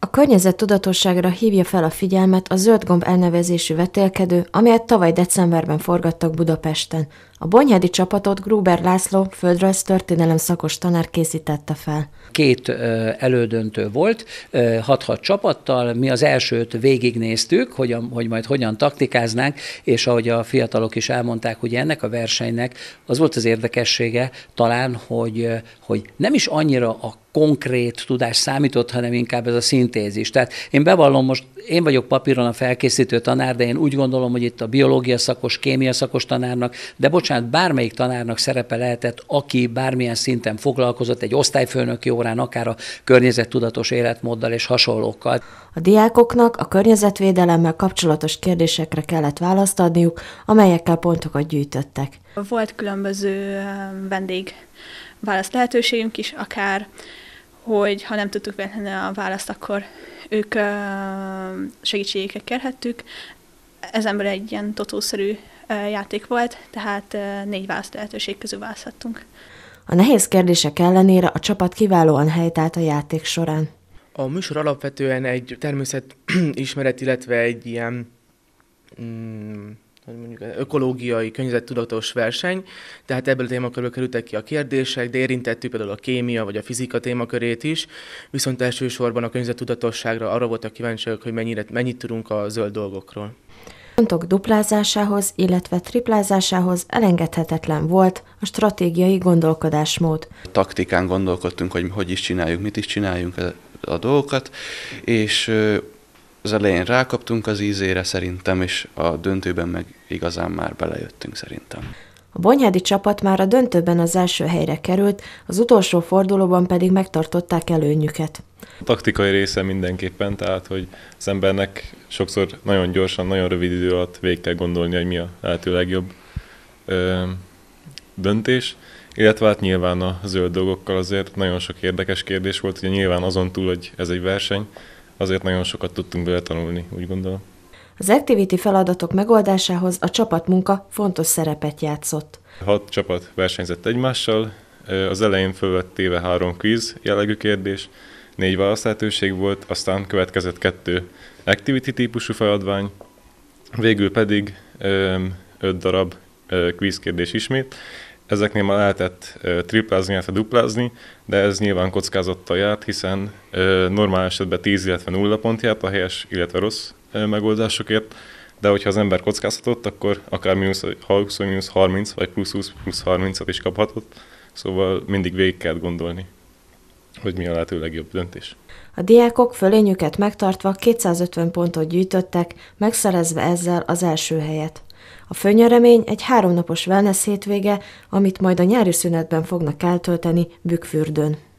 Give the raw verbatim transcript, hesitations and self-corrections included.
A környezettudatosságra hívja fel a figyelmet a Zöld-gomb elnevezésű vetélkedő, amelyet tavaly decemberben forgattak Budapesten. A bonyhádi csapatot Gruber László, földrajztörténelem szakos tanár készítette fel. Két elődöntő volt, hat-hat csapattal, mi az elsőt végignéztük, hogy, hogy majd hogyan taktikáznánk, és ahogy a fiatalok is elmondták, hogy ennek a versenynek az volt az érdekessége talán, hogy, hogy nem is annyira a konkrét tudás számított, hanem inkább ez a szintézis. Tehát én bevallom, most én vagyok papíron a felkészítő tanár, de én úgy gondolom, hogy itt a biológia szakos, kémia szakos tanárnak, de bocsánat, bármelyik tanárnak szerepe lehetett, aki bármilyen szinten foglalkozott egy osztályfőnöki órán, akár a környezettudatos életmóddal és hasonlókkal. A diákoknak a környezetvédelemmel kapcsolatos kérdésekre kellett választ adniuk, amelyekkel pontokat gyűjtöttek. Volt különböző vendég választ lehetőségünk is, akár, hogy ha nem tudtuk véletlenül a választ, akkor ők segítségeket kérhettük. Ezenből egy ilyen totószerű játék volt, tehát négy választ lehetőség közül választhattunk. A nehéz kérdések ellenére a csapat kiválóan helytált a játék során. A műsor alapvetően egy természetismeret, illetve egy ilyen mm, hogy mondjuk, ökológiai, környezettudatos verseny, tehát ebből a témakörül kerültek ki a kérdések, de érintettük például a kémia vagy a fizika témakörét is, viszont elsősorban a környezettudatosságra arra voltak kíváncsiak, hogy mennyire, mennyit tudunk a zöld dolgokról. Pontok duplázásához, illetve triplázásához elengedhetetlen volt a stratégiai gondolkodásmód. Taktikán gondolkodtunk, hogy hogy is csináljuk, mit is csináljunk a dolgokat, és az elején rákaptunk az ízére szerintem, és a döntőben meg igazán már belejöttünk szerintem. A bonyhádi csapat már a döntőben az első helyre került, az utolsó fordulóban pedig megtartották előnyüket. A taktikai része mindenképpen, tehát hogy az embernek sokszor nagyon gyorsan, nagyon rövid idő alatt végig kell gondolni, hogy mi a lehető legjobb ö, döntés. Illetve hát nyilván a zöld dolgokkal azért nagyon sok érdekes kérdés volt, ugye nyilván azon túl, hogy ez egy verseny, azért nagyon sokat tudtunk bele tanulni, úgy gondolom. Az activity feladatok megoldásához a csapatmunka fontos szerepet játszott. Hat csapat versenyzett egymással, az elején föl lett téve három quiz jellegű kérdés, négy választlehetőség volt, aztán következett kettő activity típusú feladvány, végül pedig öt darab quiz kérdés ismét. Ezeknél már lehetett triplázni, illetve duplázni, de ez nyilván kockázattal járt, hiszen normál esetben tíz, illetve nulla pont járt a helyes, illetve rossz megoldásokért, de hogyha az ember kockáztatott, akkor akár mínusz húsz, mínusz harminc, vagy plusz húsz, plusz harmincat is kaphatott, szóval mindig végig kell gondolni, hogy mi a lehető legjobb döntés. A diákok fölényüket megtartva kétszázötven pontot gyűjtöttek, megszerezve ezzel az első helyet. A főnyeremény egy háromnapos wellness hétvége, amit majd a nyári szünetben fognak eltölteni Bükkfürdőn.